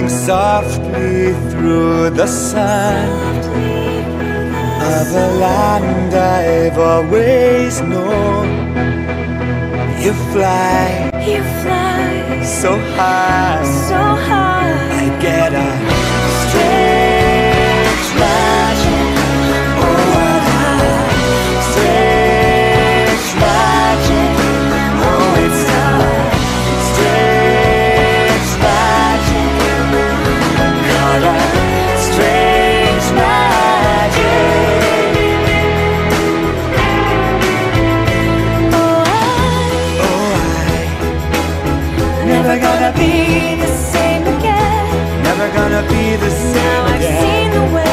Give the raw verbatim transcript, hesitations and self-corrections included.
Moving softly through the sun of a land I've always known. You fly, you fly so high, so high. I get a strange magic. Oh, what a strange magic. Oh, it's a strange magic. Got a strange magic. Oh, I never gonna be the same again. Never gonna be the same now again. I've seen the way